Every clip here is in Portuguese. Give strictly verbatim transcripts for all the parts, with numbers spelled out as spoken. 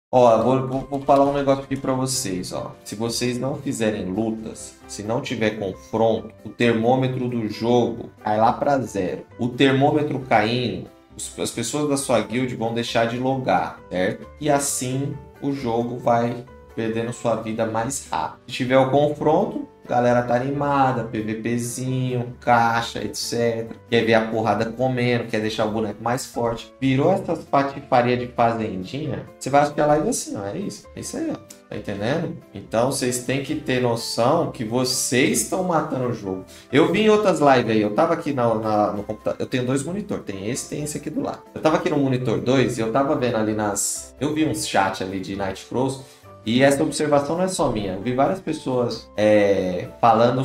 Ó, vou, vou, vou falar um negócio aqui pra vocês, ó. Se vocês não fizerem lutas, se não tiver confronto, o termômetro do jogo cai lá pra zero. O termômetro caindo, os- as pessoas da sua guild vão deixar de logar, certo? E assim o jogo vai perdendo sua vida mais rápido. Se tiver o confronto, a galera tá animada, PVPzinho, caixa, etcétera. Quer ver a porrada comendo, quer deixar o boneco mais forte. Virou essas patifaria de fazendinha, você vai assistir a live assim, ó, é isso. É isso aí, ó. Tá entendendo? Então vocês têm que ter noção que vocês estão matando o jogo. Eu vi em outras lives aí, eu tava aqui na, na- no computador, eu tenho dois monitores, tem esse tem esse aqui do lado. Eu tava aqui no monitor dois e eu tava vendo ali nas... Eu vi uns chat ali de Night Crows. E essa observação não é só minha. Eu vi várias pessoas é, falando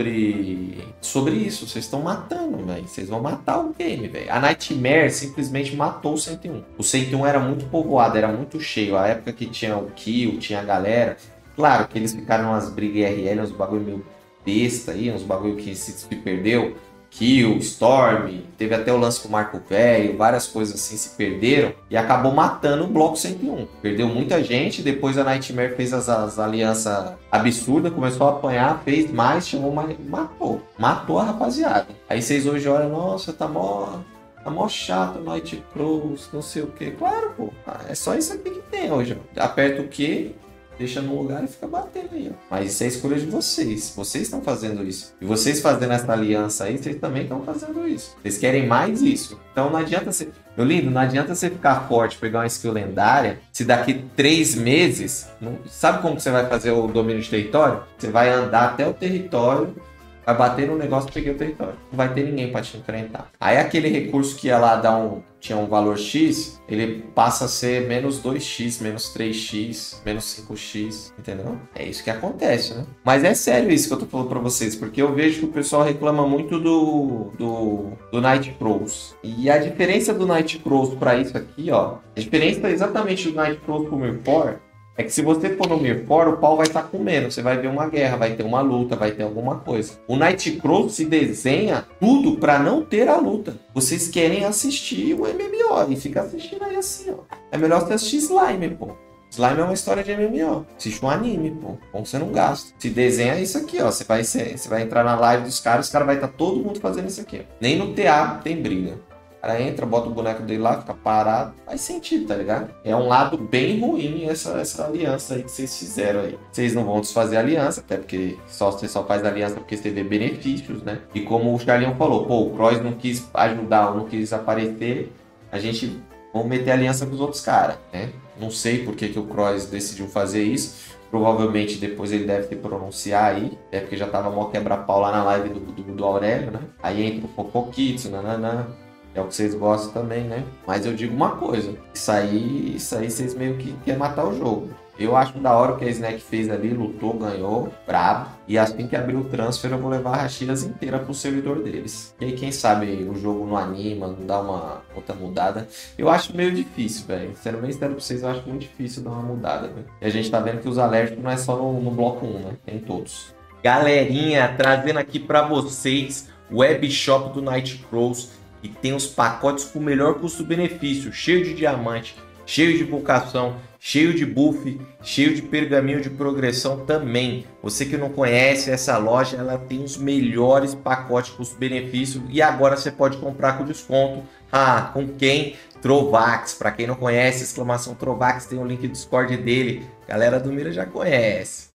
sobre, sobre isso. Vocês estão matando, velho. Vocês vão matar o game, velho. A Nightmare simplesmente matou o cento e um. O cento e um era muito povoado, era muito cheio. A época que tinha o kill, tinha a galera. Claro que eles ficaram umas brigas I R L, uns bagulho meio besta aí, uns bagulho que se, se perdeu. Kill, Storm, teve até o lance com o Marco Velho, várias coisas assim se perderam e acabou matando o bloco cento e um. Perdeu muita gente, depois a Nightmare fez as, as alianças absurdas, começou a apanhar, fez mais, chamou mais, matou. Matou a rapaziada. Aí vocês hoje olham, nossa, tá mó, tá mó chato o Night Crows, não sei o que. Claro, pô, é só isso aqui que tem hoje. Aperta o Q, deixa no lugar e fica batendo aí, ó. Mas isso é a escolha de vocês. Vocês estão fazendo isso. E vocês fazendo essa aliança aí, vocês também estão fazendo isso. Vocês querem mais isso. Então não adianta você... Meu lindo, não adianta você ficar forte, pegar uma skill lendária, se daqui três meses... Não... Sabe como que você vai fazer o domínio de território? Você vai andar até o território, vai bater no negócio e peguei o território. Não vai ter ninguém para te enfrentar. Aí aquele recurso que ia lá dar um... tinha um valor X, ele passa a ser menos dois x, menos três x, menos cinco x, entendeu? É isso que acontece, né? Mas é sério isso que eu tô falando pra vocês, porque eu vejo que o pessoal reclama muito do, do, do Night Crows. E a diferença do Night Crows pra isso aqui, ó, a diferença exatamente do Night Crows pro Mirfor é que se você for no Mirfor, o pau vai estar comendo. Você vai ver uma guerra, vai ter uma luta, vai ter alguma coisa. O Night Crow se desenha tudo para não ter a luta. Vocês querem assistir o M M O e fica assistindo aí assim, ó. É melhor você assistir Slime, pô. Slime é uma história de M M O. Assiste um anime, pô. Como você não gasta. Se desenha isso aqui, ó. Você vai, ser, você vai entrar na live dos caras, os caras vai estar todo mundo fazendo isso aqui. Ó. Nem no T A tem briga. O cara entra, bota o boneco dele lá, fica parado. Faz sentido, tá ligado? É um lado bem ruim essa, essa aliança aí que vocês fizeram aí. Vocês não vão desfazer a aliança, até porque só, você só faz aliança porque você vê benefícios, né? E como o Charlinho falou, pô, o Cross não quis ajudar ou não quis aparecer, a gente vamos meter aliança com os outros caras, né? Não sei por que, que o Cross decidiu fazer isso. Provavelmente depois ele deve se pronunciar aí, é porque já tava mó quebra-pau lá na live do, do, do Aurélio, né? Aí entra o Popokitsu, nananã. É o que vocês gostam também, né? Mas eu digo uma coisa. Isso aí, isso aí vocês meio que querem matar o jogo. Eu acho da hora o que a Snack fez ali, lutou, ganhou, brabo. E assim que abrir o transfer, eu vou levar a Rashidas inteira pro servidor deles. E aí, quem sabe o jogo não anima, não dá uma outra mudada. Eu acho meio difícil, velho. Sendo bem sincero pra vocês, eu acho muito difícil dar uma mudada, velho. E a gente tá vendo que os alérgicos não é só no, no bloco um, né? Tem todos. Galerinha, trazendo aqui pra vocês o webshop do Night Crows. E tem os pacotes com o melhor custo-benefício, cheio de diamante, cheio de vocação, cheio de buff, cheio de pergaminho de progressão também. Você que não conhece essa loja, ela tem os melhores pacotes custo-benefício e agora você pode comprar com desconto. Ah, com quem? Trovax. Para quem não conhece, exclamação Trovax, tem o link do Discord dele. Galera do Mira já conhece.